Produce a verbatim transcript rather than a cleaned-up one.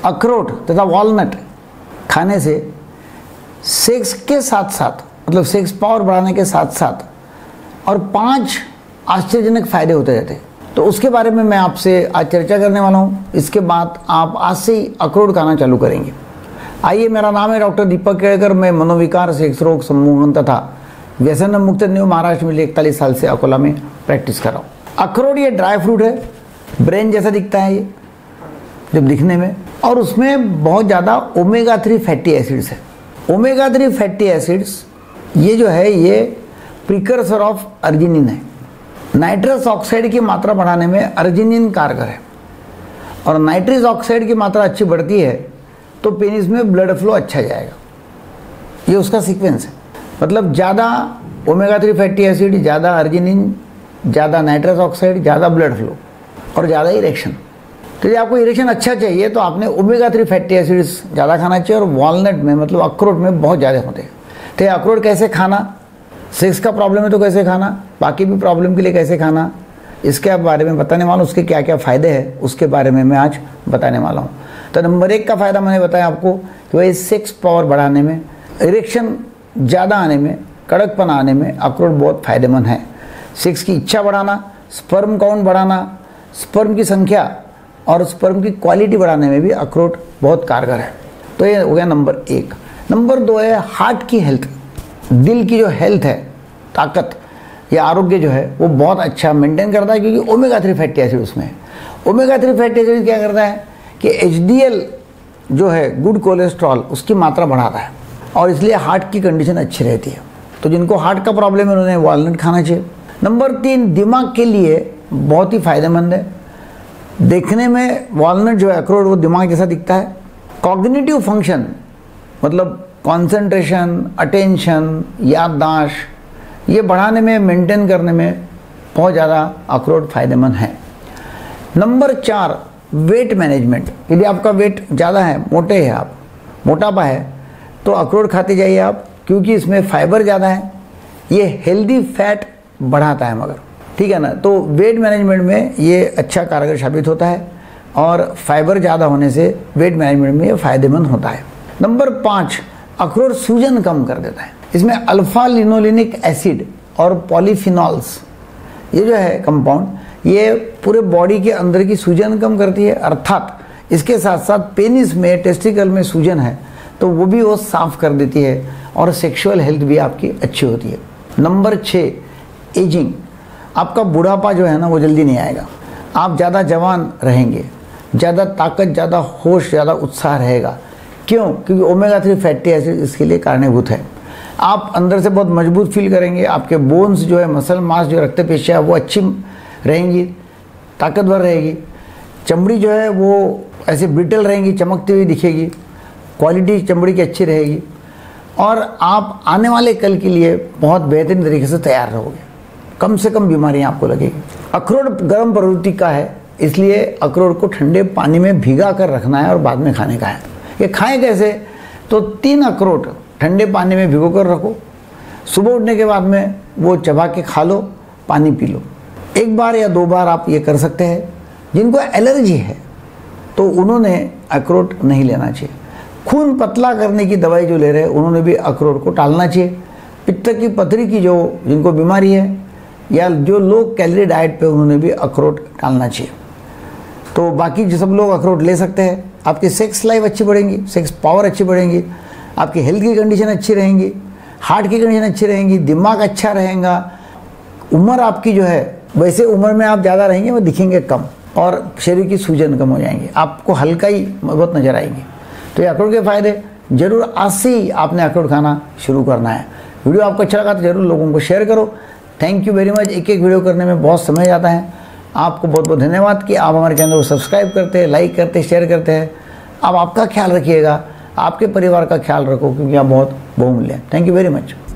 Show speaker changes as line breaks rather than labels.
अखरोट तथा वॉलनट खाने से सेक्स के साथ साथ, मतलब सेक्स पावर बढ़ाने के साथ साथ और पांच आश्चर्यजनक फायदे होते रहते हैं। तो उसके बारे में मैं आपसे आज चर्चा करने वाला हूँ। इसके बाद आप आज से ही अखरोट खाना चालू करेंगे। आइए, मेरा नाम है डॉक्टर दीपक केड़कर। मैं मनोविकार, सेक्स रोग, सम्मोहन तथा व्यसन मुक्त न्यू महाराष्ट्र में इकतालीस साल से अकोला में प्रैक्टिस कर रहा हूँ। अखरोट ये ड्राई फ्रूट है, ब्रेन जैसा दिखता है ये जब दिखने में, और उसमें बहुत ज़्यादा ओमेगा थ्री फैटी एसिड्स है। ओमेगा थ्री फैटी एसिड्स ये जो है ये प्रिकर्सर ऑफ अर्जिनिन है। नाइट्रस ऑक्साइड की मात्रा बढ़ाने में अर्जिनिन कारगर है, और नाइट्रस ऑक्साइड की मात्रा अच्छी बढ़ती है तो पेनिस में ब्लड फ्लो अच्छा जाएगा। ये उसका सीक्वेंस है। मतलब ज़्यादा ओमेगा थ्री फैटी एसिड, ज़्यादा अर्जिनिन, ज़्यादा नाइट्रस ऑक्साइड, ज़्यादा ब्लड फ्लो और ज़्यादा इरेक्शन। तो यदि आपको इरेक्शन अच्छा चाहिए तो आपने ओमेगा थ्री फैटी एसिड्स ज़्यादा खाना चाहिए, और वॉलनट में मतलब अखरोट में बहुत ज़्यादा होते हैं। तो ये अखरोट कैसे खाना, सेक्स का प्रॉब्लम है तो कैसे खाना, बाकी भी प्रॉब्लम के लिए कैसे खाना, इसके बारे में बताने वाला हूँ। उसके क्या क्या फ़ायदे हैं उसके बारे में मैं आज बताने वाला हूँ। तो नंबर एक का फ़ायदा मैंने बताया आपको कि भाई सेक्स पावर बढ़ाने में, इरेक्शन ज़्यादा आने में, कड़कपन आने में अखरोट बहुत फ़ायदेमंद है। सेक्स की इच्छा बढ़ाना, स्पर्म काउंट बढ़ाना, स्पर्म की संख्या और स्पर्म की क्वालिटी बढ़ाने में भी अखरोट बहुत कारगर है। तो ये हो गया नंबर एक। नंबर दो है हार्ट की हेल्थ। दिल की जो हेल्थ है, ताकत या आरोग्य जो है वो बहुत अच्छा मेंटेन करता है, क्योंकि ओमेगा थ्री फैटी एसिड उसमें है। ओमेगा थ्री फैटी एसिड क्या करता है कि एच डी एल जो है, गुड कोलेस्ट्रॉल, उसकी मात्रा बढ़ाता है, और इसलिए हार्ट की कंडीशन अच्छी रहती है। तो जिनको हार्ट का प्रॉब्लम है उन्होंने वॉलनट खाना चाहिए। नंबर तीन, दिमाग के लिए बहुत ही फायदेमंद है। देखने में वॉलनट जो है, अखरोट, वो दिमाग जैसा दिखता है। कॉग्निटिव फंक्शन मतलब कंसंट्रेशन, अटेंशन, याददाश्त, ये बढ़ाने में, मेंटेन करने में बहुत ज़्यादा अखरोट फायदेमंद है। नंबर चार, वेट मैनेजमेंट। यदि आपका वेट ज़्यादा है, मोटे हैं आप, मोटापा है, तो अखरोट खाते जाइए आप, क्योंकि इसमें फाइबर ज़्यादा है। ये हेल्दी फैट बढ़ाता है मगर, ठीक है ना। तो वेट मैनेजमेंट में ये अच्छा कारगर साबित होता है, और फाइबर ज़्यादा होने से वेट मैनेजमेंट में ये फ़ायदेमंद होता है। नंबर पाँच, अखरोट सूजन कम कर देता है। इसमें अल्फा लिनोलेनिक एसिड और पॉलीफिनॉल्स, ये जो है कंपाउंड, ये पूरे बॉडी के अंदर की सूजन कम करती है। अर्थात इसके साथ साथ पेनिस में, टेस्टिकल में सूजन है तो वो भी वो साफ कर देती है, और सेक्सुअल हेल्थ भी आपकी अच्छी होती है। नंबर छः, एजिंग। आपका बुढ़ापा जो है ना वो जल्दी नहीं आएगा, आप ज़्यादा जवान रहेंगे, ज़्यादा ताकत, ज़्यादा होश, ज़्यादा उत्साह रहेगा। क्यों? क्योंकि ओमेगा थ्री फैटी एसिड इसके लिए कारणीभूत है। आप अंदर से बहुत मजबूत फील करेंगे, आपके बोन्स जो है, मसल मास जो रक्त पेशियाँ वो अच्छी रहेंगी, ताकतवर रहेगी। चमड़ी जो है वो ऐसे ब्रिटल रहेंगी, चमकती हुई दिखेगी, क्वालिटी चमड़ी की अच्छी रहेगी, और आप आने वाले कल के लिए बहुत बेहतरीन तरीके से तैयार रहोगे। कम से कम बीमारियाँ आपको लगेगी। अखरोट गर्म प्रवृत्ति का है, इसलिए अखरोट को ठंडे पानी में भिगा कर रखना है और बाद में खाने का है। ये खाएं कैसे? तो तीन अखरोट ठंडे पानी में भिगो कर रखो, सुबह उठने के बाद में वो चबा के खा लो, पानी पी लो। एक बार या दो बार आप ये कर सकते हैं। जिनको एलर्जी है तो उन्होंने अखरोट नहीं लेना चाहिए। खून पतला करने की दवाई जो ले रहे हैं उन्होंने भी अखरोट को टालना चाहिए। पित्त की पथरी की जो जिनको बीमारी है, या जो लोग कैलोरी डाइट पे, उन्होंने भी अखरोट टालना चाहिए। तो बाकी जो सब लोग अखरोट ले सकते हैं। आपकी सेक्स लाइफ अच्छी बढ़ेंगी, सेक्स पावर अच्छी बढ़ेंगी, आपकी हेल्थ की कंडीशन अच्छी रहेंगी, हार्ट की कंडीशन अच्छी रहेंगी, दिमाग अच्छा रहेगा। उम्र आपकी जो है, वैसे उम्र में आप ज़्यादा रहेंगे, वो दिखेंगे कम, और शरीर की सूजन कम हो जाएंगी, आपको हल्का ही बहुत नजर आएगी। तो ये अखरोट के फायदे, जरूर आज से ही आपने अखरोट खाना शुरू करना है। वीडियो आपको अच्छा लगा तो जरूर लोगों को शेयर करो। Thank you very much. एक एक वीडियो करने में बहुत समय जाता है। आपको बहुत बहुत धन्यवाद कि आप हमारे चैनल को सब्सक्राइब करते हैं, लाइक करते हैं, शेयर करते हैं। अब आपका ख्याल रखिएगा, आपके परिवार का ख्याल रखो, क्योंकि आप बहुत बहुमूल्य हैं। Thank you very much.